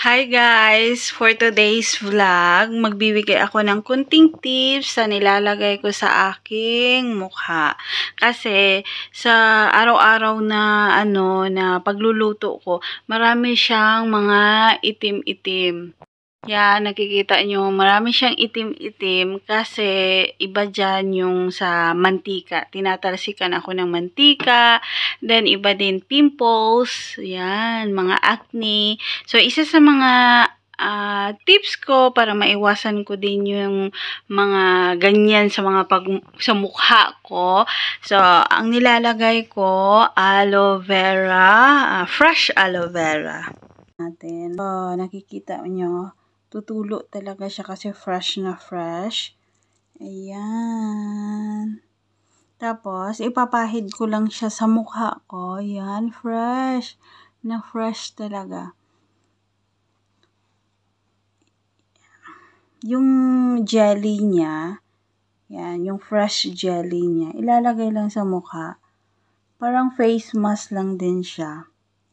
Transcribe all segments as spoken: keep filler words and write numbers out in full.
Hi guys! For today's vlog, magbibigay ako ng kunting tips sa nilalagay ko sa aking mukha. Kasi sa araw-araw na ano na pagluluto ko, marami siyang mga itim-itim. Yan, nakikita nyo, marami siyang itim-itim kasi iba dyan yung sa mantika. Tinatalsikan ako ng mantika, then iba din pimples, yan, mga acne. So, isa sa mga uh, tips ko para maiwasan ko din yung mga ganyan sa mga pag sa mukha ko. So, ang nilalagay ko, aloe vera, uh, fresh aloe vera. Natin. So, nakikita nyo, tutulo talaga siya kasi fresh na fresh. Ayan. Tapos, ipapahid ko lang siya sa mukha ko. Ayan, fresh. Na fresh talaga. Yung jelly niya, yan, yung fresh jelly niya, ilalagay lang sa mukha. Parang face mask lang din siya.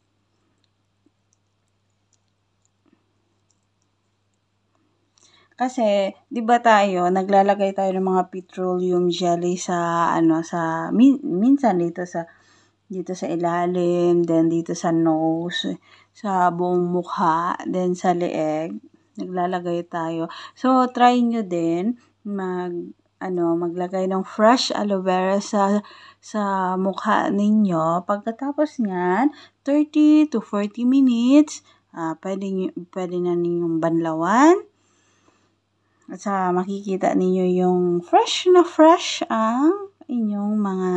Kasi, 'di ba tayo, naglalagay tayo ng mga petroleum jelly sa ano sa min, minsan dito sa dito sa ilalim, then dito sa nose, sa buong mukha, then sa leeg, naglalagay tayo. So, try nyo din mag ano, maglagay ng fresh aloe vera sa sa mukha ninyo. Pagkatapos niyan, thirty to forty minutes, uh, pwede, pwede na ninyong banlawan. At sa makikita ninyo yung fresh na fresh ang inyong mga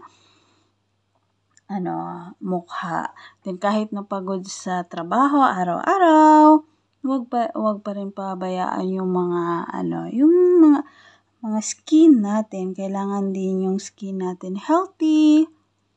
ano, mukha. Then kahit napagod sa trabaho araw-araw, wag pa wag pa rin pabayaan yung mga ano, yung mga mga skin natin. Kailangan din yung skin natin healthy.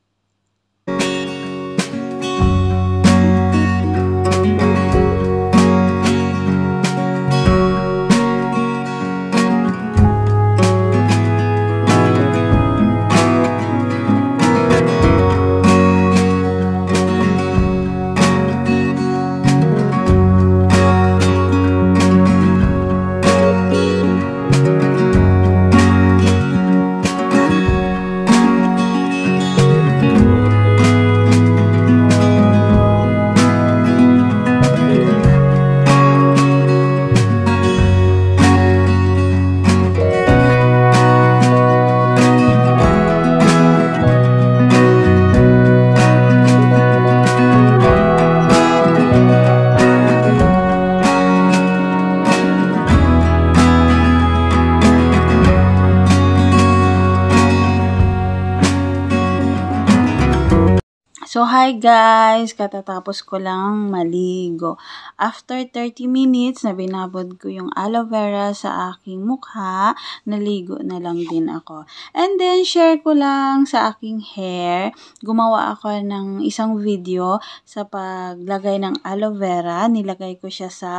So, hi guys! Katatapos ko lang maligo. After thirty minutes na binabad ko yung aloe vera sa aking mukha, naligo na lang din ako. And then, share ko lang sa aking hair. Gumawa ako ng isang video sa paglagay ng aloe vera. Nilagay ko siya sa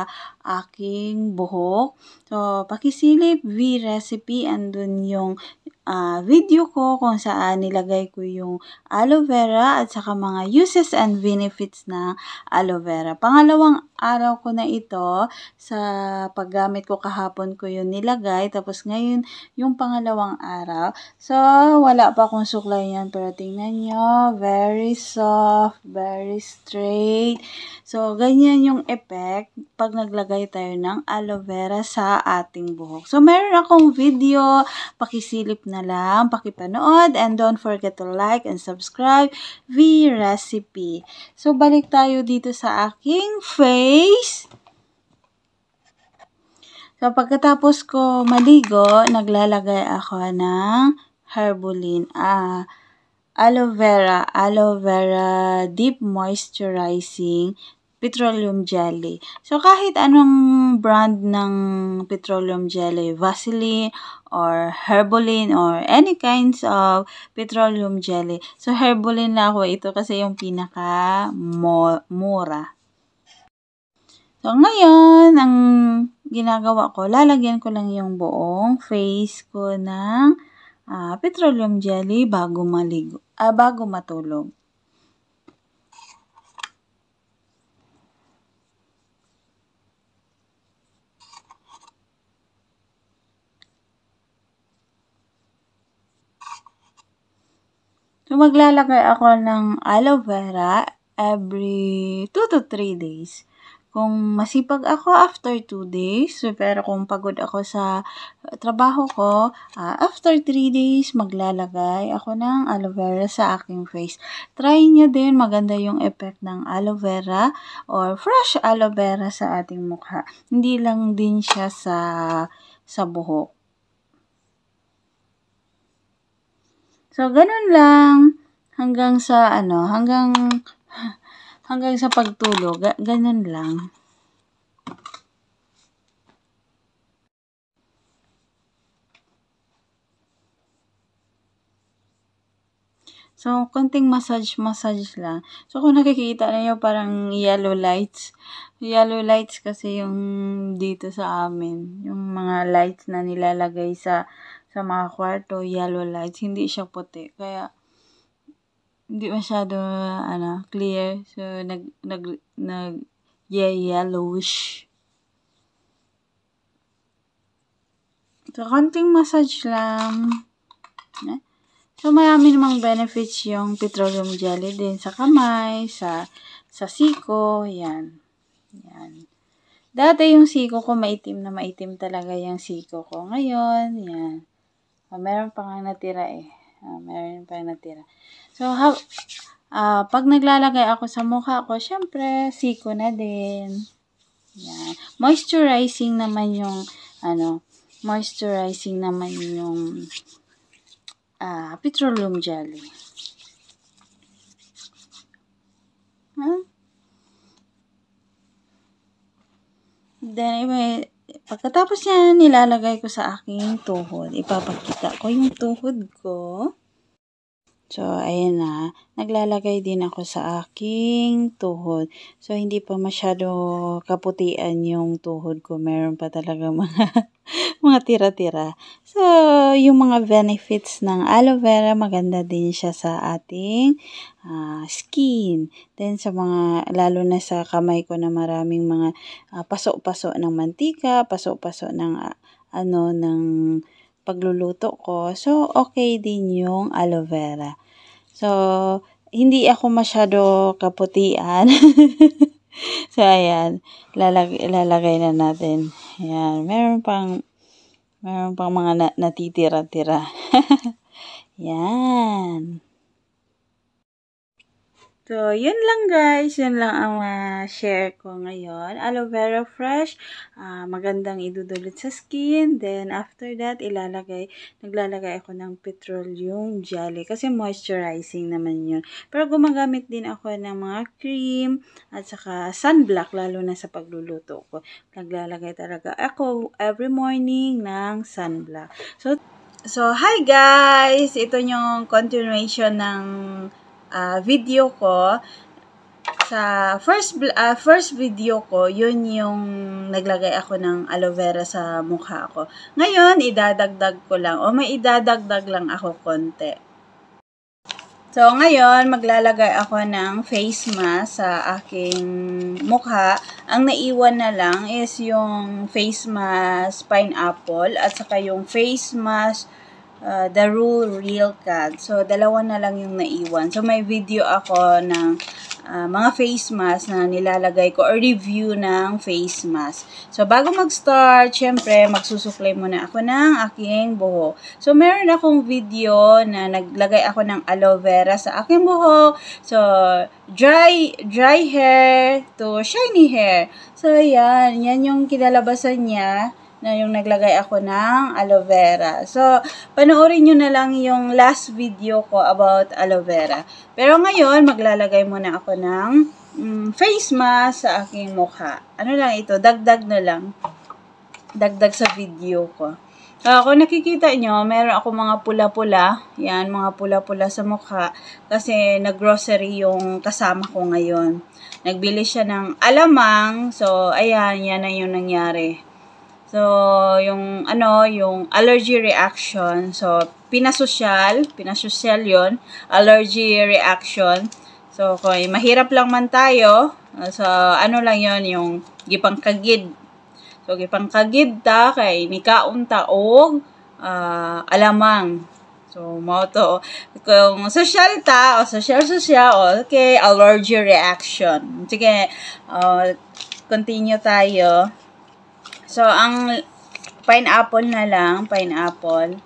aking buhok. So, pakisilip V Recipe, andun yung Uh, video ko kung saan nilagay ko yung aloe vera at saka mga uses and benefits ng aloe vera. Pangalawang araw ko na ito sa paggamit ko, kahapon ko yun nilagay, tapos ngayon yung pangalawang araw. So, wala pa akong suklay yan, pero tingnan nyo, very soft, very straight. So, ganyan yung effect pag naglagay tayo ng aloe vera sa ating buhok. So, meron akong video, pakisilip na lang, pakipanood, and don't forget to like and subscribe V Recipe. So, balik tayo dito sa aking face. So, pagkatapos ko maligo, naglalagay ako ng Herbulin. Ah, aloe vera, aloe vera deep moisturizing petroleum jelly. So, kahit anong brand ng petroleum jelly, Vaseline or Herbulin or any kinds of petroleum jelly. So, Herbulin na ako ito kasi yung pinaka mura. So, ngayon, ang ginagawa ko, lalagyan ko lang yung buong face ko ng uh, petroleum jelly bago maligo, ah, bago matulog. So, maglalagay ako ng aloe vera every two to three days. Kung masipag ako, after two days. Pero kung pagod ako sa trabaho ko, uh, after three days, maglalagay ako ng aloe vera sa aking face. Try nyo din, maganda yung effect ng aloe vera or fresh aloe vera sa ating mukha. Hindi lang din siya sa, sa buhok. So, ganun lang. Hanggang sa, ano, hanggang... hanggang sa pagtulog, ganun lang. So, konting massage-massage lang. So, kung nakikita niyo parang yellow lights. Yellow lights kasi yung dito sa amin. Yung mga lights na nilalagay sa sa mga kwarto, yellow lights. Hindi siya puti. Kaya, hindi masyado, ano, clear. So, nag, nag, nag, yeah, yellowish. So, konting massage lang. Eh? So, marami namang benefits yung petroleum jelly din sa kamay, sa, sa siko, yan. Yan. Dati yung siko ko, maitim na maitim talaga yung siko ko. Ngayon, yan. Oh, meron pa nga natira eh. Oh, meron pa natira. So, how, uh, pag naglalagay ako sa mukha ko, syempre, siko na din. Yan. Moisturizing naman yung, ano, moisturizing naman yung uh, petroleum jelly. Huh? Then, anyway, pagkatapos niya, nilalagay ko sa aking tuhod. Ipapakita ko yung tuhod ko. So, ayan na. Naglalagay din ako sa aking tuhod. So, hindi pa masyado kaputian yung tuhod ko. Meron pa talaga mga, mga tira-tira. So, yung mga benefits ng aloe vera, maganda din siya sa ating uh, skin. Then, sa mga, lalo na sa kamay ko na maraming mga uh, paso-paso ng mantika, paso-paso ng, uh, ano, ng pagluluto ko. So, okay din yung aloe vera. So, hindi ako masyado kaputian. So, ayan. Lalagay, lalagay na natin. Ayan. Meron pang, meron pang mga na, natitira-tira. Yan. So, yun lang guys. Yun lang ang uh, share ko ngayon. Aloe vera fresh. Uh, magandang idudulot sa skin. Then, after that, ilalagay, naglalagay ako ng petroleum jelly. Kasi moisturizing naman yun. Pero gumagamit din ako ng mga cream at saka sunblock, lalo na sa pagluluto ko. Naglalagay talaga ako every morning ng sunblock. So, so hi guys! Ito yung continuation ng Uh, video ko. Sa first uh, first video ko, yun yung naglagay ako ng aloe vera sa mukha ko. Ngayon, idadagdag ko lang o may idadagdag lang ako konti. So, ngayon, maglalagay ako ng face mask sa aking mukha. Ang naiwan na lang is yung face mask pineapple at saka yung face mask Uh, the Rule Real Cat. So, dalawa na lang yung naiwan. So, may video ako ng uh, mga face mask na nilalagay ko or review ng face mask. So, bago mag-start, syempre, magsusuklay muna ako ng aking buhok. So, meron akong video na naglagay ako ng aloe vera sa aking buhok. So, dry, dry hair to shiny hair. So, yan. Yan yung kinalabasan niya na yung naglagay ako ng aloe vera. So, panoorin nyo na lang yung last video ko about aloe vera. Pero ngayon, maglalagay muna ako ng um, face mask sa aking mukha. Ano lang ito? Dagdag na lang. Dagdag sa video ko. Uh, kung nakikita nyo, meron ako mga pula-pula. Yan, mga pula-pula sa mukha. Kasi nag-grocery yung kasama ko ngayon. Nagbili siya ng alamang. So, ayan, yan na yung nangyari. So, yung, ano, yung allergy reaction. So, pinasosyal, pinasosyal yon, allergy reaction. So, kung mahirap lang man tayo, so, ano lang yon, yung gipangkagid. So, gipangkagid ta, kay nikaon ta og uh, alamang. So, mo to. Kung social ta, o social-social, okay, allergy reaction. Sige, uh, continue tayo. So, ang pineapple na lang, pineapple.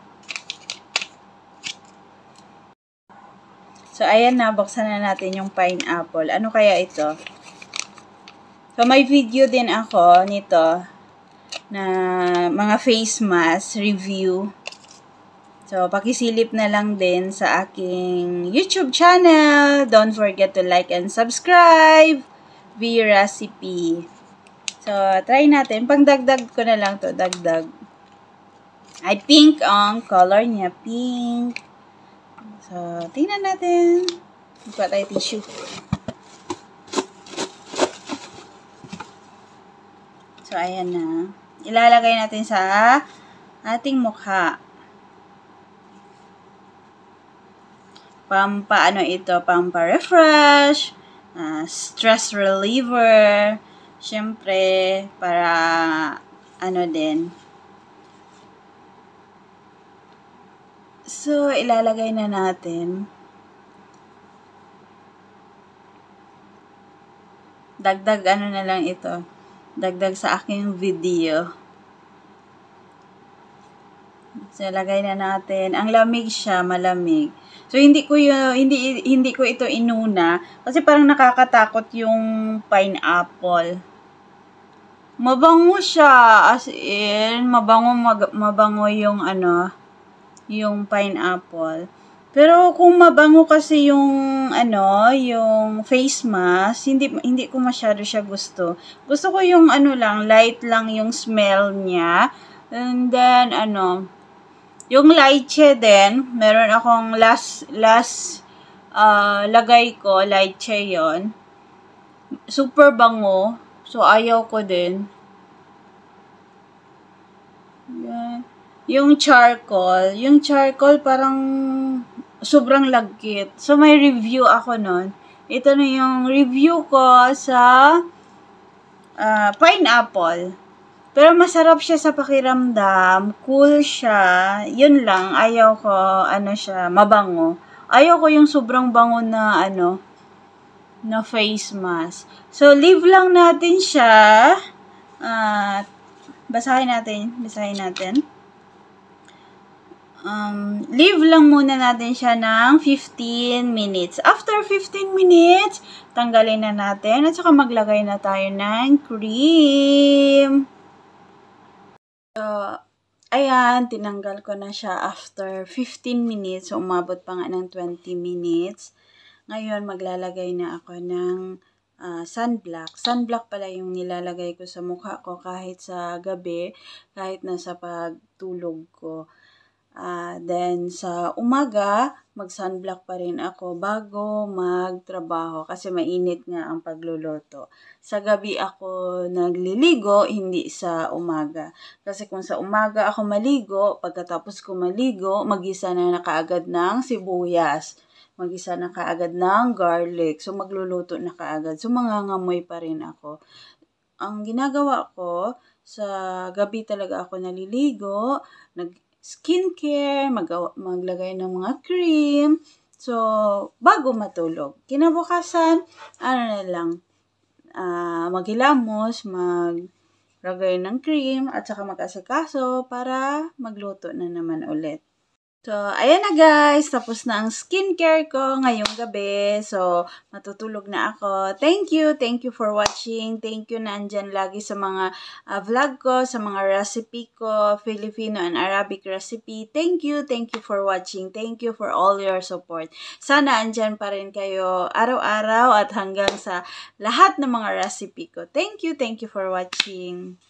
So, ayan na, buksan na natin yung pineapple. Ano kaya ito? So, may video din ako nito na mga face mask review. So, pakisilip na lang din sa aking YouTube channel. Don't forget to like and subscribe. V Recipe. So, try natin. Pangdagdag ko na lang to, dagdag. Ay, pink ang color niya. Pink. So, tingnan natin. Magpa tayo tissue. So, ayan na. Ilalagay natin sa ating mukha. Pampaano ito? Pampa-refresh, uh, stress reliever, syempre, para ano din. So, ilalagay na natin. Dagdag ano na lang ito. Dagdag sa aking video. So, lagay na natin. Ang lamig siya, malamig. So, hindi ko yung, hindi, hindi ko ito inuna. Kasi parang nakakatakot yung pineapple. Mabango siya. As in, mabango, mag, mabango yung ano, yung pineapple. Pero kung mabango kasi yung ano, yung face mask, hindi hindi ko masyado siya gusto. Gusto ko yung ano lang, light lang yung smell niya. And then ano, yung lychee din, meron akong last last uh, lagay ko, lychee yon. Super bango. So ayaw ko din. Yan. Yung charcoal, yung charcoal parang sobrang lagkit. So, may review ako nun. Ito na yung review ko sa uh, pineapple. Pero masarap siya sa pakiramdam. Cool siya. Yun lang. Ayaw ko, ano siya, mabango. Ayaw ko yung sobrang bango na, ano, na face mask. So, leave lang natin siya. Uh, basahin natin. Basahin natin. Um, leave lang muna natin siya ng fifteen minutes. After fifteen minutes, tanggalin na natin at saka maglagay na tayo ng cream. So, ayan, tinanggal ko na siya after fifteen minutes. So, umabot pa nga ng twenty minutes. Ngayon, maglalagay na ako ng uh, sunblock. Sunblock pala yung nilalagay ko sa mukha ko kahit sa gabi, kahit nasa pagtulog ko. Uh, then, sa umaga, mag-sunblock pa rin ako bago magtrabaho kasi mainit nga ang pagluluto. Sa gabi ako nagliligo, hindi sa umaga. Kasi kung sa umaga ako maligo, pagkatapos ko maligo, mag-isa na na kaagad ng sibuyas. Mag-isa na kaagad ng garlic. So, magluluto na kaagad. So, mangangamoy pa rin ako. Ang ginagawa ko, sa gabi talaga ako naliligo, nag skincare, mag maglagay ng mga cream. So, bago matulog. Kinabukasan, ano na lang, uh, maghilamos, maglagay ng cream, at saka mag-asikaso para magluto na naman ulit. So, ayan na guys, tapos na ang skincare ko ngayong gabi. So, matutulog na ako. Thank you, thank you for watching. Thank you na andyan lagi sa mga uh, vlog ko, sa mga recipe ko, Filipino and Arabic recipe. Thank you, thank you for watching. Thank you for all your support. Sana andyan pa rin kayo araw-araw at hanggang sa lahat ng mga recipe ko. Thank you, thank you for watching.